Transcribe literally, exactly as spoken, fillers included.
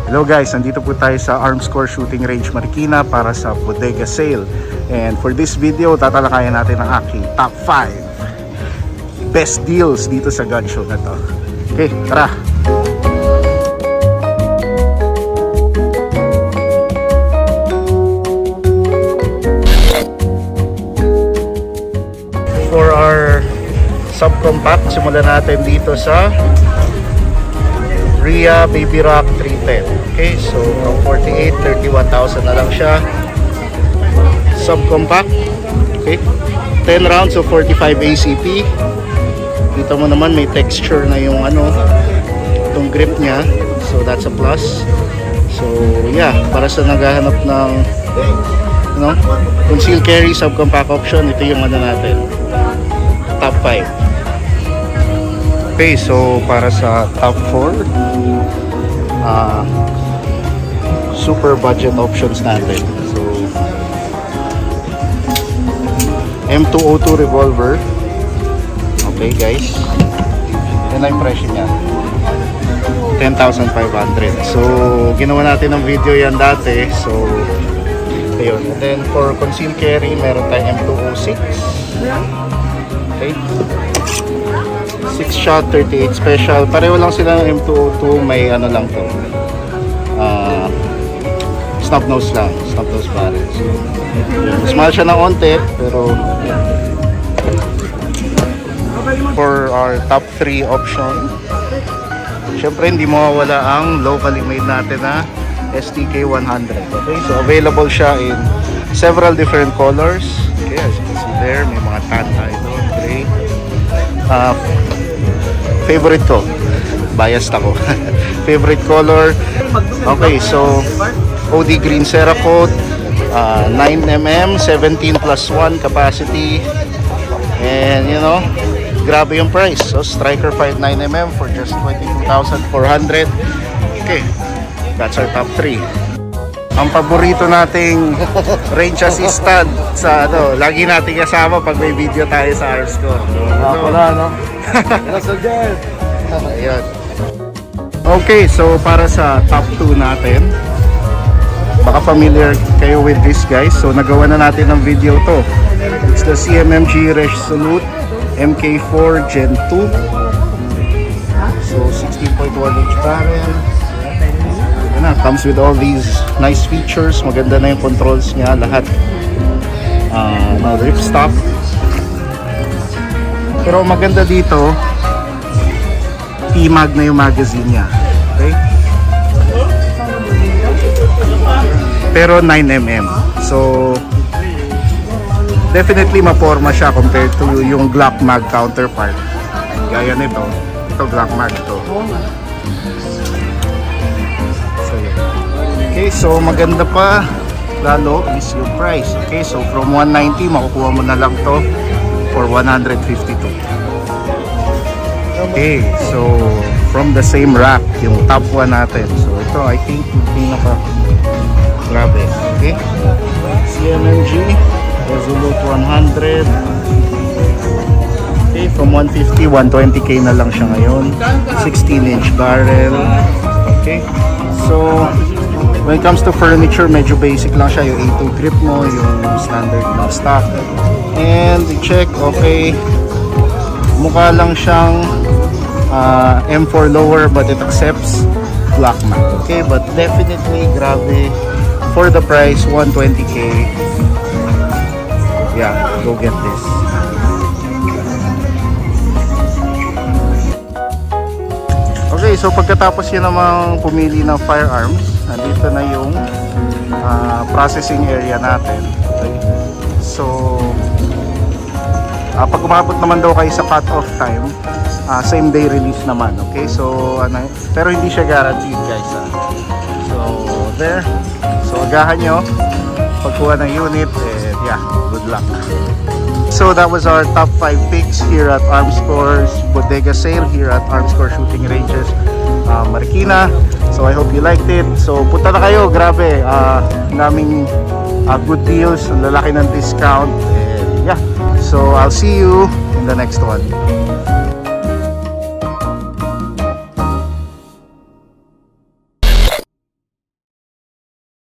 Hello guys, nandito po tayo sa Armscore Shooting Range Marikina para sa bodega sale. And for this video, tatalakayan natin ang aking top five best deals dito sa gun show na to. Okay, tara! For our subcompact, simulan natin dito sa Ria Baby Rock three ten. Okay, so from forty-eight, thirty-one thousand na lang siya. Subcompact. Okay, ten rounds of forty-five A C P. Kita mo naman may texture na yung ano, itong grip niya. So that's a plus. So yeah, para sa naghahanap ng you know, concealed carry subcompact option, ito yung ano natin. Top five. Okay, so para sa top four, uh, super budget options natin. So M two oh two revolver. Okay guys, yan ang presyo niya, ten thousand five hundred. So ginawa natin ng video yan dati. So ayun. And then for concealed carry, meron tayong M two oh six. Okay, six shot thirty-eight special. Pareho lang sila ng M two oh two. May ano lang to, uh, snub nose lang, snub nose barrel. So mas mahal siya ng onte, pero for our top three option, syempre hindi mawawala ang locally made natin na S T K one hundred. Okay, so available siya in several different colors. Okay, as you can see there, may mga tan tayo, gray. Uh, favorite ko, biased ako. Favorite color. Okay, so O D green Cerakote, uh, nine millimeter, seventeen plus one capacity, and you know, grabe yung price. So Striker five nine millimeter for just twenty-two thousand four hundred. Okay, that's our top three. Ang paborito nating range assistant sa ano, lagi nating kasama pag may video tayo sa Armscore. So, ako na, no? Ayun. Okay, so para sa top two natin, baka familiar kayo with this guys. So nagawa na natin ng video to. It's the C M M G Resolute M K four Gen two. So sixteen point one inch barrel. Na, comes with all these nice features. Maganda na yung controls niya lahat. Uh, no, ripstop. Pero maganda dito, T-mag na yung magazine niya. Okay? Pero nine millimeter. So definitely maporma siya compared to yung Glock mag counterpart. Gaya nito. Ito Glock mag ito. Okay, so maganda pa lalo is yung price. Okay, so from one ninety makukuha mo na lang to for one fifty-two. Okay, so from the same rack, yung top one natin. So ito I think yung pinaka grabe. Okay, C M M G Resolute one hundred. Okay, from one fifty, one twenty K na lang siya ngayon. sixteen inch barrel. Okay, so when it comes to furniture, medyo basic lang siya. Yung A two grip mo, yung standard na stock. And i-check, okay, mukha lang siyang uh, M four lower but it accepts Glock mag. Okay, but definitely grabe for the price, one twenty K. Yeah, go get this. Okay, so pagkatapos yun namang pumili ng firearms, nandito na yung uh, processing area natin. Okay. So uh, pag umabot naman daw kayo sa cut-off time, uh, same day release naman. Okay, so ano, pero hindi siya guaranteed guys. Ah. So there, so agahan nyo pagkuha ng unit, and yeah, good luck. So that was our top five picks here at Armscore's bodega sale here at Armscore Shooting Ranges uh, Marikina. So I hope you liked it. So punta na kayo, grabe, uh, naming uh, good deals, ang lalaki ng discount, and yeah, so I'll see you in the next one.